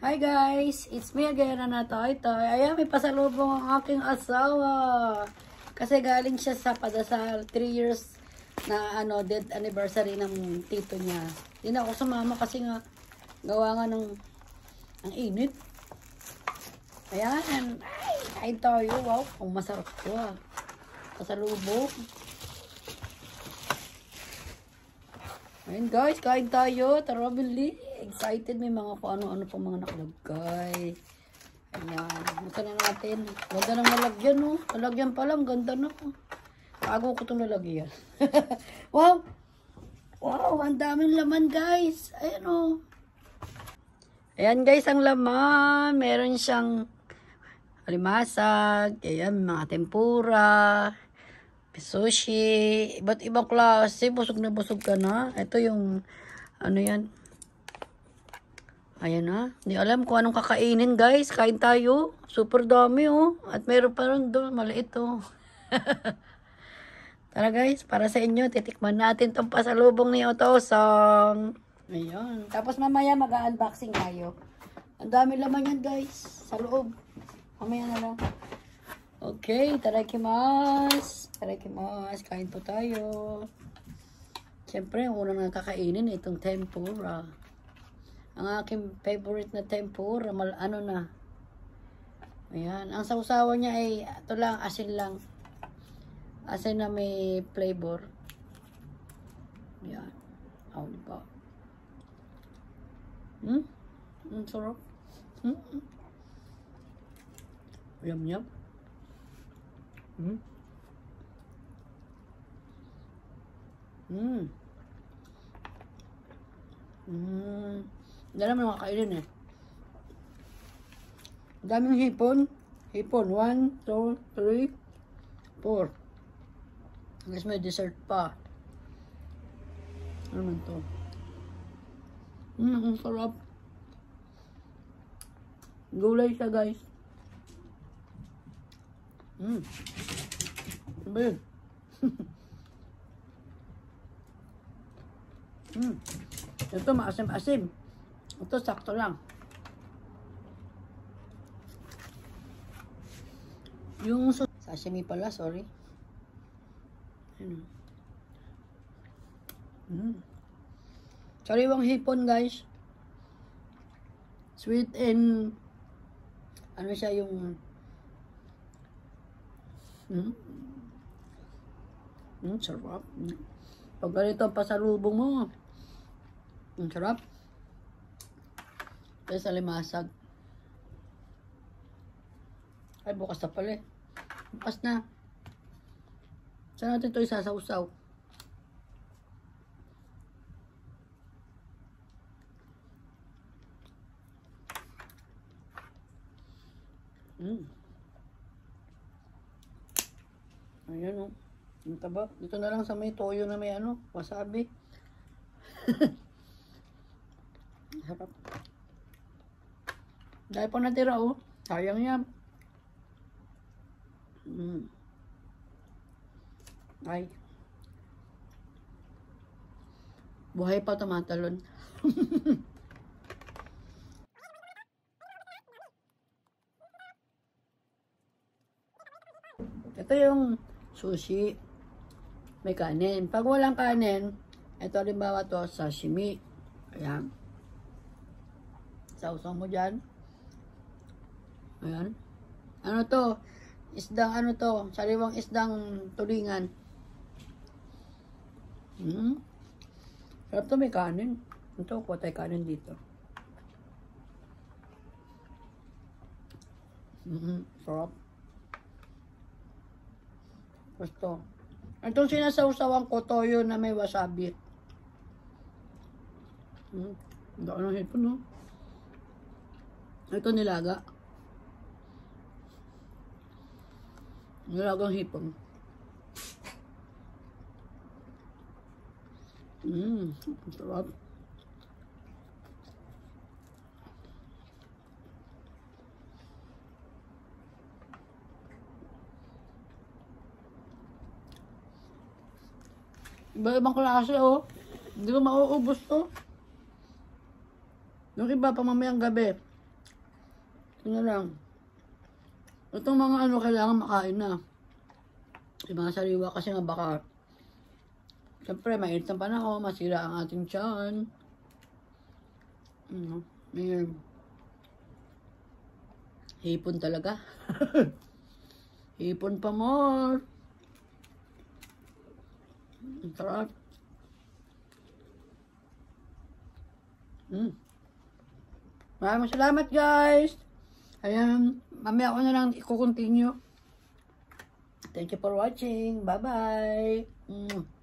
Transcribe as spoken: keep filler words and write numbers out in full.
Hi guys, it's me again, Ana Toy Toy. Ayan, may pasalubong ang aking asawa. Kasi galing siya sa padasal, three years na ano, death anniversary ng tito niya. Hindi na ako sumama kasi nga, gawa nga ng, ang init. Ayan, ay, kain tayo. Wow, ang masarap to ah. Pasalubong. Ayan guys, kain tayo. Tara, bili. Excited, may mga kung ano-ano pang mga nakalagay. Ayan, gusto na natin. Ganda ng nalagyan, no? Nalagyan pa lang, ganda na. Bago ko itong nalagyan. Wow! Wow, ang daming laman guys. Ayan o. Oh. Ayan guys, ang laman. Meron siyang alimasag. Ayan, mga tempura. Sushi. Iba't ibang klase. Busog na busog ka na. Ito yung, ano yan. Ayan na. Hindi alam kung anong kakainin guys. Kain tayo. Super dami oh. At meron pa rin doon. Maliit oh. Tara guys. Para sa inyo. Titikman natin tong pasalubong ni Otosong. Ayan. Tapos mamaya mag-unboxing tayo. Ang dami laman yan guys. Sa loob. Mamaya na lang. Okay. Tarakimasu. Tarakimasu. Kain po tayo. Siyempre, ang unang nakakainin itong tempura. Ang aking favorite na tempura, mal ano na. Ayan. Ang sausawan niya ay, ito lang, asin lang. Asin na may flavor. Ayan. Oh, diba? Hmm? Ang sarap. Hmm? Yum, yum. Hmm? Hmm. Hmm. Dala mo mga kainin eh. Daming hipon. Hipon. One, two, three, four. Guys, may dessert pa. Ano man to? Hmm, ang sarap. Gulay siya guys. Hmm. Ano ba yun? Hmm. Ito maasim-asim. Ito sakto lang. Yung sashimi pala, sorry. Ano? Mm. Sariwang hipon, guys. Sweet and ano siya yung mm. Mm, sarap. Pag ganito ang pasalubong mo, ang sarap. Kaya sa limasag. Ay, bukas na pala eh. Bukas na. Saan natin ito isasawsaw? Hmm. Ayan o. Oh. Ang taba. Dito na lang sa may toyo na may ano, wasabi. Sarap. Dahil po natira oh. Sayang yan. Mm. Ay. Buhay pa tumatalon. Ito yung sushi. May kanin. Pag walang kanin, ito halimbawa to sashimi. Ayan. Sausaw mo dyan. Ayan. Ano to? Isdang ano to? Sariwang isdang tulingan. Hmm. Sarap to, may kanin. Ito, kuha tayo kanin dito. Hmm. Sarap. Gusto. Itong sinasawsawan ko, toyo na may wasabi. Hmm. Ang daan ng hipon, no? Ito nilaga. Nilagang hipon. Mmm, sarap. Iba-ibang klase oh. Hindi ko mauubos to. Yung iba pa mamayang gabi. Yun na lang. Itong mga ano, kailangan makain na. Yung mga sariwa kasi nga baka, siyempre, mainit ng panahon, masira ang ating tiyan. Ano, may hipon talaga. Hipon pa more. Ang sarap. Mm. Maraming salamat guys. Ayan, mamaya ako na lang i-continue. Thank you for watching. Bye-bye. Mm.